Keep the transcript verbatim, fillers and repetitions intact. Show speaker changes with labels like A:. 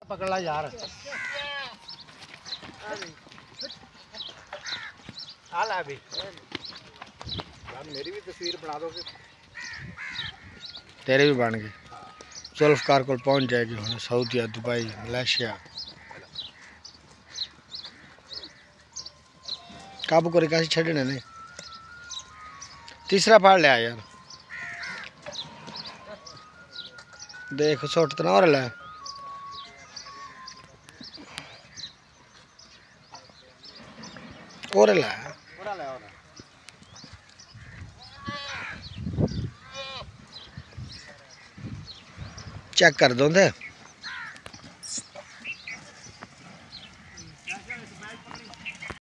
A: पकड़ ला यार। हाल है अभी यार, मेरी भी तस्वीर बना दोगे? तेरे भी बन गई। जुल्फकार को पहुंच जाएगी हुण सऊदीया, दुबई, मलेशिया। काबू करे कैसे छड़ने नहीं। तीसरा फाड़ लिया यार, देख सुट तो ना और लै। और लै चेक कर दो।